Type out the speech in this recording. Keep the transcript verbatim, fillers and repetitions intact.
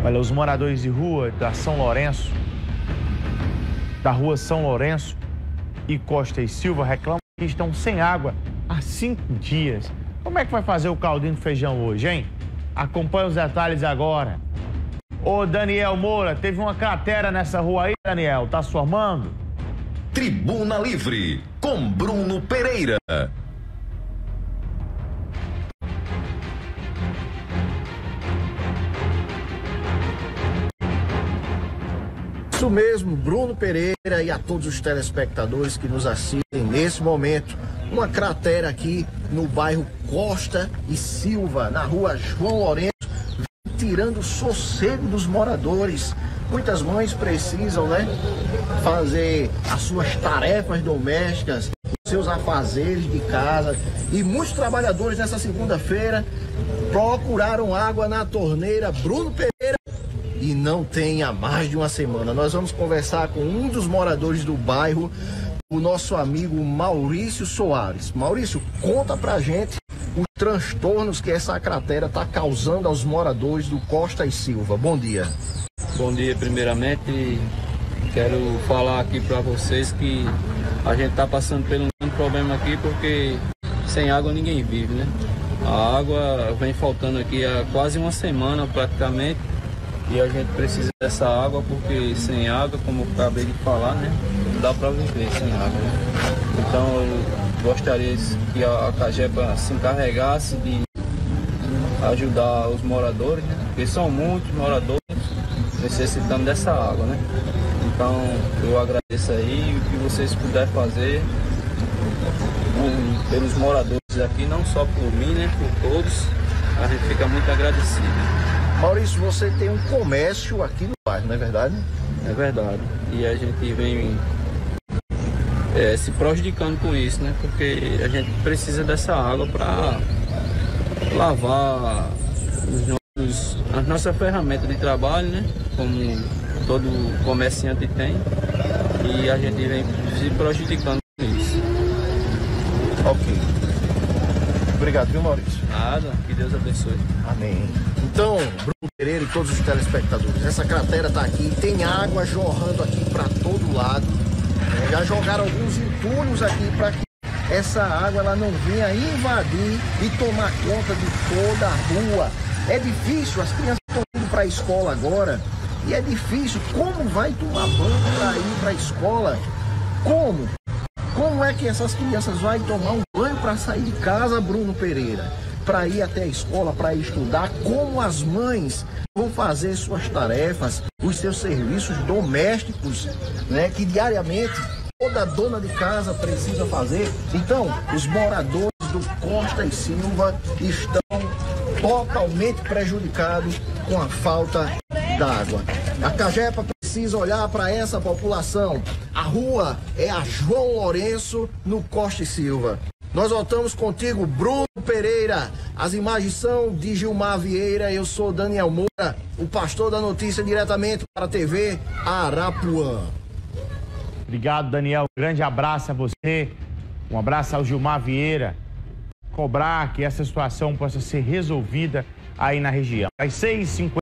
Olha, os moradores de rua da São Lourenço, da rua São Lourenço e Costa e Silva reclamam que estão sem água há cinco dias. Como é que vai fazer o caldinho de feijão hoje, hein? Acompanhe os detalhes agora. Ô, Daniel Moura, teve uma cratera nessa rua aí, Daniel, tá se formando? Tribuna Livre, com Bruno Pereira. Isso mesmo, Bruno Pereira, e a todos os telespectadores que nos assistem nesse momento. Uma cratera aqui no bairro Costa e Silva, na rua João Lourenço, tirando o sossego dos moradores. Muitas mães precisam, né, fazer as suas tarefas domésticas, os seus afazeres de casa. E muitos trabalhadores nessa segunda-feira procuraram água na torneira Bruno Pereira e não tem há mais de uma semana. Nós vamos conversar com um dos moradores do bairro, o nosso amigo Maurício Soares. Maurício, conta pra gente os transtornos que essa cratera está causando aos moradores do Costa e Silva. Bom dia. Bom dia, primeiramente quero falar aqui para vocês que a gente está passando por um problema aqui porque sem água ninguém vive, né? A água vem faltando aqui há quase uma semana praticamente e a gente precisa dessa água porque sem água, como eu acabei de falar, né? Não dá para viver sem água, né? Então eu gostaria que a Cagepa se encarregasse de ajudar os moradores, né? Porque são muitos moradores necessitando dessa água, né? Então eu agradeço aí o que vocês puderem fazer um, pelos moradores aqui, não só por mim, né? Por todos, a gente fica muito agradecido. Maurício, você tem um comércio aqui no bairro, não é verdade? É verdade. E a gente vem é, se prejudicando com isso, né? Porque a gente precisa dessa água para lavar os nossos, a nossa ferramenta de trabalho, né? Como todo comerciante tem. E a gente vem se prejudicando com isso. Ok. Obrigado, viu, Maurício? Nada, que Deus abençoe. Amém. Então, Bruno Pereira e todos os telespectadores, essa cratera está aqui, tem água jorrando aqui para todo lado. É, já jogaram alguns entulhos aqui para que essa água ela não venha invadir e tomar conta de toda a rua. É difícil, as crianças estão indo para a escola agora e é difícil. Como vai tomar banho para ir para a escola? Como? Como é que essas crianças vão tomar um banho para sair de casa, Bruno Pereira? Para ir até a escola, para ir estudar? Como as mães vão fazer suas tarefas, os seus serviços domésticos, né, que diariamente toda dona de casa precisa fazer? Então, os moradores do Costa e Silva estão totalmente prejudicados com a falta d'água. A Cagepa precisa olhar para essa população. A rua é a João Lourenço, no Costa e Silva. Nós voltamos contigo, Bruno Pereira. As imagens são de Gilmar Vieira. Eu sou Daniel Moura, o pastor da notícia, diretamente para a T V Arapuã. Obrigado, Daniel. Um grande abraço a você. Um abraço ao Gilmar Vieira. Cobrar que essa situação possa ser resolvida aí na região. Às seis e cinquenta.